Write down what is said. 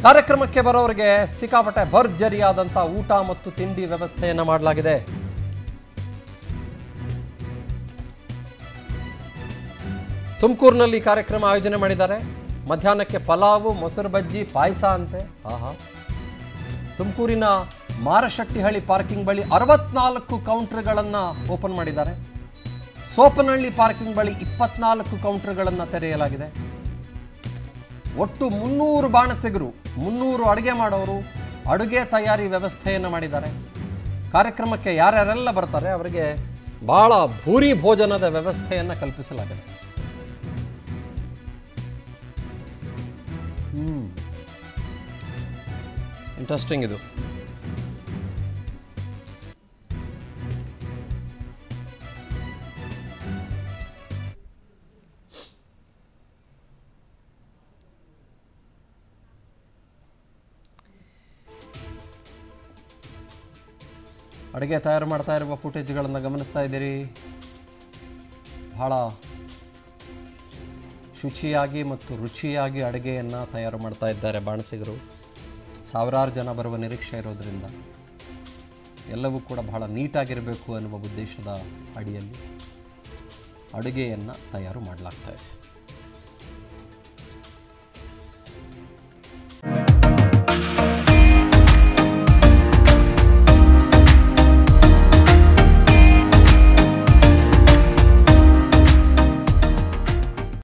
ಕಾರ್ಯಕ್ರಮಕ್ಕೆ ಬರೋರಿಗೆ ಸಿಕ್ಕಾಪಟ್ಟೆ ಭರ್ಜರಿಯಾದಂಥ ಊಟ ಮತ್ತು ತಿಂಡಿ ವ್ಯವಸ್ಥೆಯನ್ನು ಮಾಡಲಾಗಿದೆ. ತುಮಕೂರಿನಲ್ಲಿ ಕಾರ್ಯಕ್ರಮ ಆಯೋಜನೆ ಮಾಡಿದ್ದಾರೆ. ಮಧ್ಯಾಹ್ನಕ್ಕೆ ಪಲಾವು, ಮೊಸರು ಬಜ್ಜಿ, ಪಾಯಸ ಅಂತೆ. ಆಹಾ. ತುಮಕೂರಿನ ಮಾರಶೆಟ್ಟಿಹಳ್ಳಿ ಪಾರ್ಕಿಂಗ್ ಬಳಿ 64 ಕೌಂಟರ್ಗಳನ್ನು ಓಪನ್ ಮಾಡಿದ್ದಾರೆ. ಸೋಪನಹಳ್ಳಿ ಪಾರ್ಕಿಂಗ್ ಬಳಿ 24 ಕೌಂಟರ್ಗಳನ್ನು ತೆರೆಯಲಾಗಿದೆ. ಒಟ್ಟು 300 ಬಾಣಸಿಗರು, 300 ಅಡುಗೆ ಮಾಡೋರು ಅಡುಗೆ ತಯಾರಿ ವ್ಯವಸ್ಥೆಯನ್ನು ಮಾಡಿದ್ದಾರೆ. ಕಾರ್ಯಕ್ರಮಕ್ಕೆ ಯಾರ್ಯಾರೆಲ್ಲ ಬರ್ತಾರೆ ಅವರಿಗೆ ಬಹಳ ಭೂರಿ ಭೋಜನದ ವ್ಯವಸ್ಥೆಯನ್ನು ಕಲ್ಪಿಸಲಾಗಿದೆ. ಇಂಟ್ರೆಸ್ಟಿಂಗ್ ಇದು. ಅಡುಗೆ ತಯಾರು ಮಾಡ್ತಾ ಇರುವ ಫುಟೇಜ್ಗಳನ್ನು ಗಮನಿಸ್ತಾ ಇದ್ದೀರಿ. ಬಹಳ ಶುಚಿಯಾಗಿ ಮತ್ತು ರುಚಿಯಾಗಿ ಅಡುಗೆಯನ್ನು ತಯಾರು ಮಾಡ್ತಾ ಇದ್ದಾರೆ ಬಾಣಸಿಗರು. ಸಾವಿರಾರು ಜನ ಬರುವ ನಿರೀಕ್ಷೆ ಇರೋದರಿಂದ ಎಲ್ಲವೂ ಕೂಡ ಬಹಳ ನೀಟಾಗಿರಬೇಕು ಅನ್ನುವ ಉದ್ದೇಶದ ಅಡಿಯಲ್ಲಿ ಅಡುಗೆಯನ್ನು ತಯಾರು ಮಾಡಲಾಗ್ತಾ ಇದೆ.